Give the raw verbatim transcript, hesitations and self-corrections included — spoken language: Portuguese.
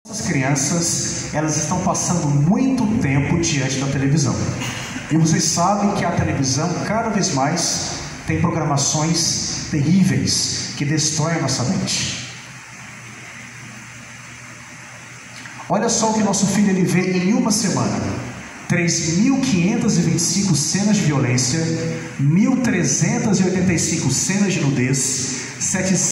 As crianças, elas estão passando muito tempo diante da televisão. E vocês sabem que a televisão, cada vez mais, tem programações terríveis que destroem a nossa mente. Olha só o que nosso filho ele vê em uma semana: três mil quinhentas e vinte e cinco cenas de violência, mil trezentas e oitenta e cinco cenas de nudez,